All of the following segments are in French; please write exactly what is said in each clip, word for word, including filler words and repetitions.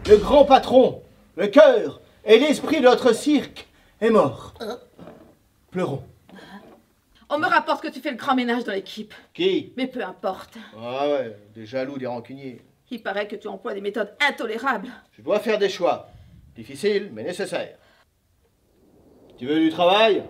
le grand patron, le cœur et l'esprit de notre cirque est mort. Pleurons. On me rapporte que tu fais le grand ménage dans l'équipe. Qui? Mais peu importe. Ah ouais, des jaloux, des rancuniers. Il paraît que tu emploies des méthodes intolérables. Je dois faire des choix. Difficiles, mais nécessaires. Tu veux du travail?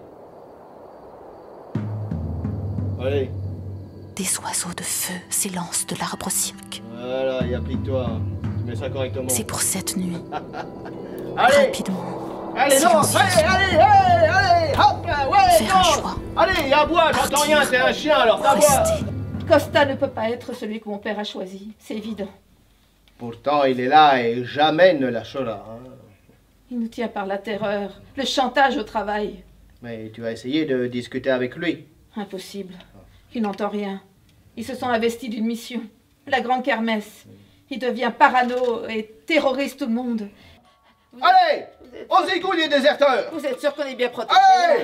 Allez. Des oiseaux de feu s'élancent de l'arbre au cirque. Voilà, et applique-toi. Hein. Tu mets ça correctement. C'est pour cette nuit. Allez. Rapidement. Allez, non. Allez, allez, allez, allez. Hop, ouais, Faire non. un choix. Allez, aboie, j'entends rien, t'es un chien, alors t'aboies. Rester. Costa ne peut pas être celui que mon père a choisi. C'est évident. Pourtant, il est là et jamais ne lâchera. Hein. Il nous tient par la terreur, le chantage au travail. Mais tu as essayé de discuter avec lui. Impossible. Il n'entend rien. Il se sent investi d'une mission. La grande kermesse. Il devient parano et terrorise tout le monde. Vous Allez, êtes... aux égouts les déserteurs. Vous êtes sûr qu'on est bien protégés? Allez.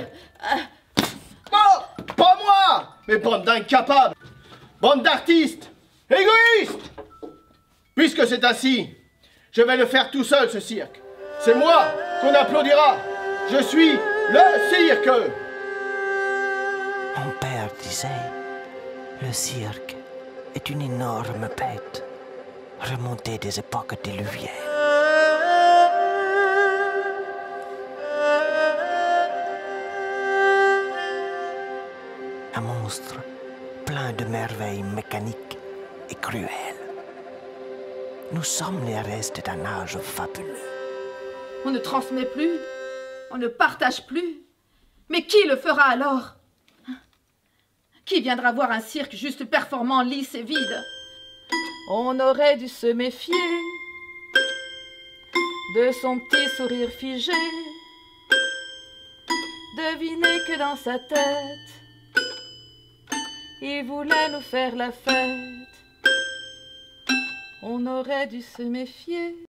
Non, pas moi. Mais bande d'incapables. Bande d'artistes. Égoïstes. Puisque c'est ainsi, je vais le faire tout seul, ce cirque. C'est moi qu'on applaudira. Je suis le cirque. Mon père disait, le cirque est une énorme bête, remontée des époques diluviennes. Un monstre plein de merveilles mécaniques et cruelles. Nous sommes les restes d'un âge fabuleux. On ne transmet plus, on ne partage plus. Mais qui le fera alors? Qui viendra voir un cirque juste performant, lisse et vide? On aurait dû se méfier de son petit sourire figé. Devinez que dans sa tête, il voulait nous faire la fête. On aurait dû se méfier.